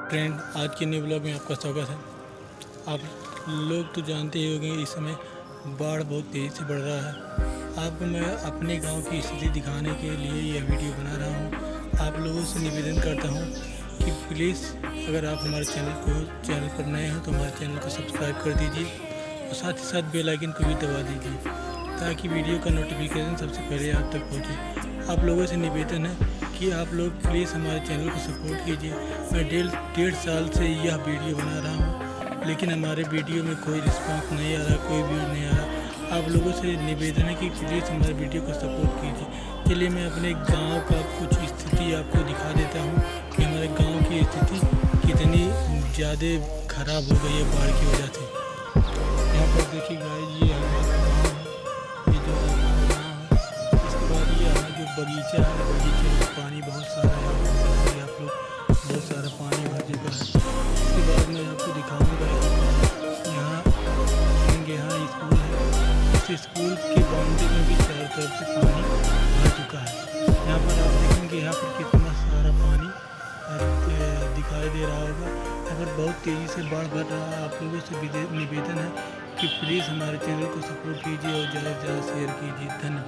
Friend, आज के new blog में आपका स्वागत है। आप लोग तो जानते ही होंगे इस समय बाढ़ बहुत तेज़ी से बढ़ रहा है। आपको मैं अपने गांव की स्थिति दिखाने के लिए यह वीडियो बना रहा हूं। आप लोगों से निवेदन करता हूं कि प्लीज़ अगर आप हमारे चैनल पर नए हैं तो हमारे चैनल को सब्सक्राइब कर दीजिए और साथ ही साथ बेल आइकन को भी दबा दीजिए ताकि वीडियो का नोटिफिकेशन सबसे पहले आप तक पहुँचे। आप लोगों से निवेदन है कि आप लोग प्लीज़ हमारे चैनल को सपोर्ट कीजिए। मैं डेढ़ साल से यह वीडियो बना रहा हूँ, लेकिन हमारे वीडियो में कोई रिस्पांस नहीं आ रहा, कोई व्यू नहीं आ रहा। आप लोगों से निवेदन है कि प्लीज़ हमारे वीडियो को सपोर्ट कीजिए। चलिए मैं अपने गांव का कुछ स्थिति आपको दिखा देता हूँ कि हमारे गांव की स्थिति कितनी ज़्यादा ख़राब हो गई है बाढ़ की वजह से। यहाँ पर देखिए गाइस, ये हमारा गाँव है, ये जो हमारा गाँव है। इसके बाद ये हमारा जो बगीचा है, बगीचे में पानी बहुत सारा है। आप लोग बहुत सारा पानी भर चुका है। इसके बाद मैं आपको दिखाऊंगा यहाँ स्कूल है। इस स्कूल की बाउंड्री में भी चारों तरफ से पानी भर चुका है। यहाँ पर आप देखेंगे यहाँ पर कितना सारा पानी दिखाई दे रहा होगा। यहाँ पर बहुत तेज़ी से बाढ़ बढ़ रहा है। आप लोगों से निवेदन है कि प्लीज़ हमारे चैनल को सपोर्ट कीजिए और ज़्यादा से ज़्यादा शेयर कीजिए। धन्यवाद।